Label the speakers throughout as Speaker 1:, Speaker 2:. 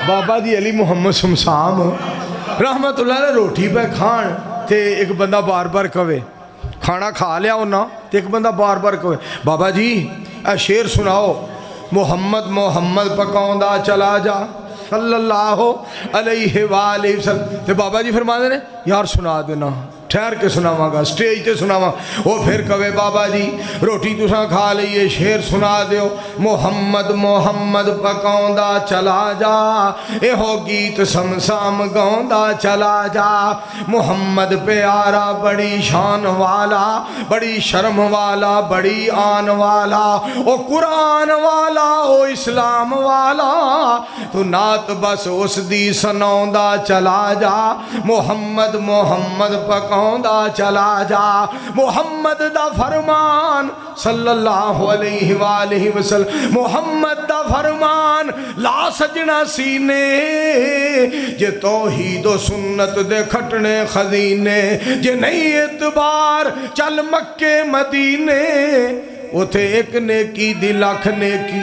Speaker 1: بابا جی علی محمد شمشام رحمت اللہ علیہ روٹی پہ کھان تے ایک بندہ بار بار کہے کھانا کھا لیا ہونا تے ایک بندہ بار بار کہے بابا جی اے شعر سناؤ محمد محمد پکاؤں دا چلا جا صلی اللہ علیہ وآلہ وسلم تے بابا جی فرما دے یار سنا دینا ٹھہر کے سناواں گا سٹیج تے سناواں وہ پھر کہے بابا جی روٹی تساں کھا لئیے شعر سنا دیو محمد محمد پکاؤندا چلا جا اے ہو گیت سمسام گاؤندا چلا جا محمد پیارا بڑی شان والا بڑی شرم والا بڑی آن والا او قرآن والا او اسلام والا تو نات بس اس دی سناؤندا چلا جا محمد محمد پکاؤندا چلا جا محمد دا فرمان صلی اللہ علیہ وآلہ وسلم محمد دا فرمان لا سجنا سینے جے توحید و سنت دے کھٹنے خزینے جے نہیں اعتبار چل مکے مدینے اتھے ایک نیکی دی لاکھ نیکی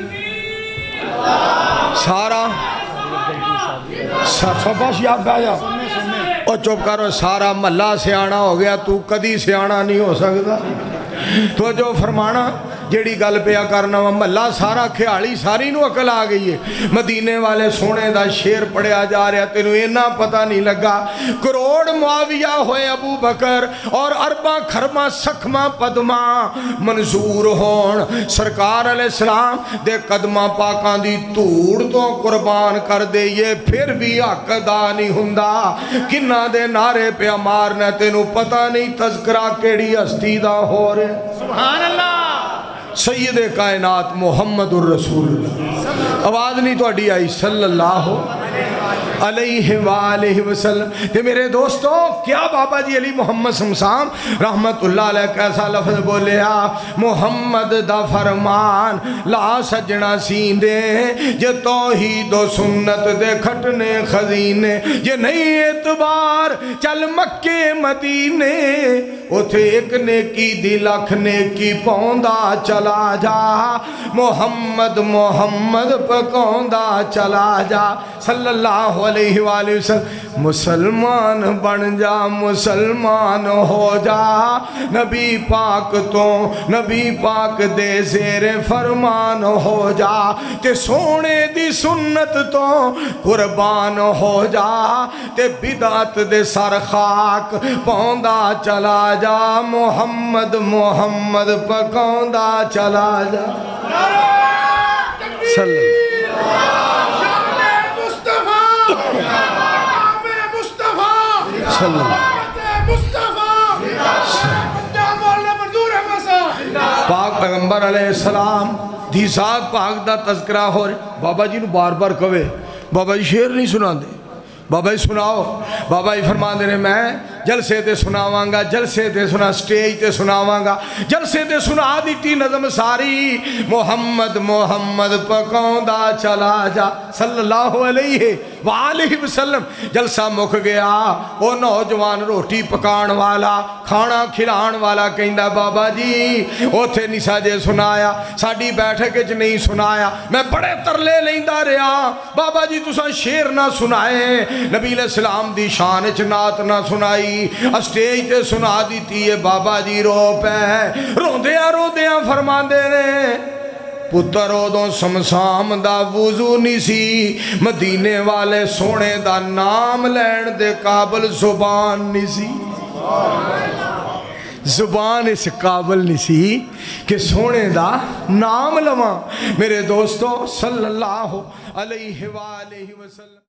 Speaker 1: سارا سباش یاد بھایا اور چپ کرو سارا محلہ سیانا ہو گیا تو کدی سیانا نہیں ہو سکتا تو جو فرمانا جیڑی گل پیا کرنا محلہ سارا خیالی ساری نو عقل آ گئی ہے مدینے والے سونے دا شعر پڑھیا جا رہا تینو اینا پتہ نہیں لگا کروڑ معاویہ ہوئے ابو بکر اور ارباں کھرماں سکھماں پدماں منظور ہون سرکار علیہ السلام دے قدماں پاکاں دی توڑ تو قربان کر دے یہ پھر بھی حق ادا نہیں ہوندا کنہ دے نعرے پہ مارنا تینو پتہ نہیں تذکرہ کیڑی ہستی دا ہو رہے
Speaker 2: سبحان اللہ
Speaker 1: سید کائنات محمد الرسول اللہ آواز نہیں تو اڈی آئی صلی اللہ علیہ وآلہ وسلم تے میرے دوستو کیا بابا جی علی محمد شمشام رحمت اللہ علیہ کیسا لفظ بولیا محمد دا فرمان لا سجنا سیندے جے توحید و سنت دے کھٹنے خزینے جے نہیں اعتبار چل مکے مدینے اتھے ایک نیکی دی لاکھ نیکی پوندا چلا جا محمد محمد پکوندا چلا جا صلی اللہ علیہ وآلہ وسلم مسلمان بن جا مسلمان ہو جا نبی پاک تو نبی پاک دے زیر فرمان ہو جا تے سونے دی سنت تو قربان ہو جا تے بدعت دے سر خاک پوندا چلا جا محمد محمد پکوندا چلا جا صلی اللہ پاک پیغمبر علیہ السلام دی ذات پاک دا تذکرہ ہو رہے بابا جی نو بار بار کہے بابا جی شعر نہیں سنا دے بابا جی سناؤ بابا جی فرما دے رہے میں جلسے تے سناواں گا جلسے تے سنا سٹیج تے سناواں گا جلسے تے سنا دیتی نظم ساری محمد محمد پکوندا چلا جا صلی اللہ علیہ وآلہ وسلم جلسہ مک گیا وہ نوجوان روٹی پکان والا کھانا کھلان والا کہندا بابا جی اوتھے نہیں ساجے سنایا ساڑی بیٹھے چ نہیں سنایا میں بڑے ترلے لیندہ رہا بابا جی تساں شعر نہ سنائے نبی علیہ السلام دی شان چ نعت نہ سنائی اسٹیج تے سنا دیتی ہے بابا جی رو پہ رو دیاں فرما دے رہے پتر ادوں شمشام دا وضو نہیں سی مدینے والے سونے دا نام لین دے قابل زبان نہیں سی زبان اس قابل نہیں سی کہ سونے دا نام لواں میرے دوستو صلی اللہ علیہ وآلہ وسلم